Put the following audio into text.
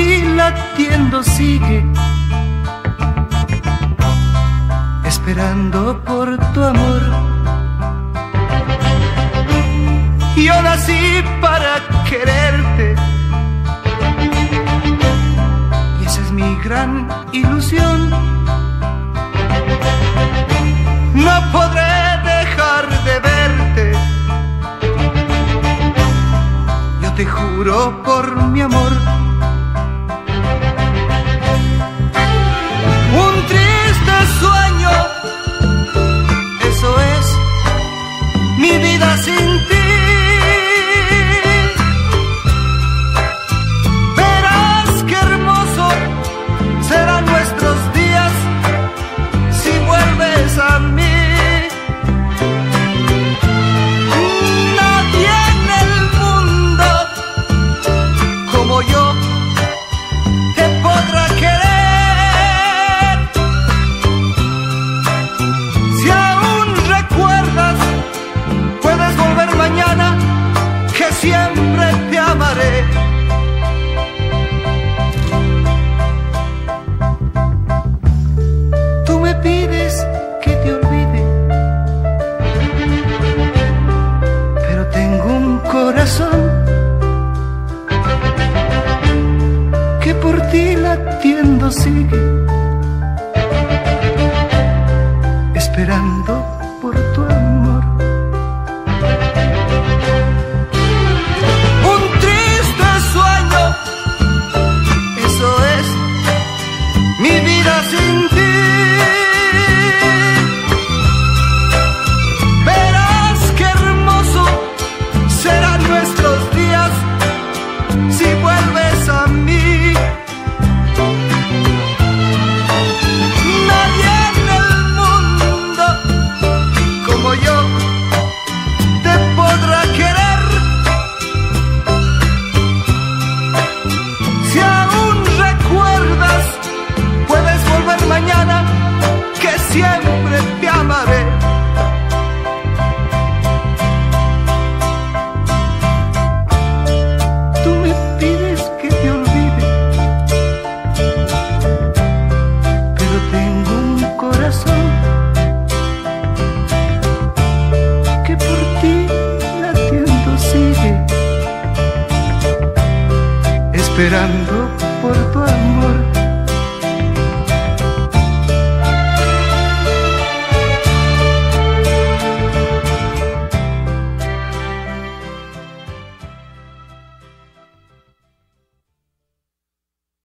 ti latiendo sigue, esperando por tu amor. Yo nací para quererte y esa es mi gran ilusión. No podré dejar de verte, yo te juro por mi amor. Un triste sueño, eso es mi vida sin ti. Verás qué hermoso serán nuestros días si vuelves a mí. Nadie en el mundo como yo te podrá querer. Si aún recuerdas, puedes volver mañana, que siempre te amaré. Tú me pides que te olvide, pero tengo un corazón que por ti latiendo sigue, esperando por tu amor. Un triste sueño, eso es mi vida sin ti. Verás qué hermoso serán nuestros días si vuelves a mí. Nadie en el mundo como yo te podrá querer. Si aún recuerdas, puedes volver mañana, que siempre te amaré. Tú me pides que te olvide, pero tengo un corazón que por ti latiendo sigue, esperando por tu amor.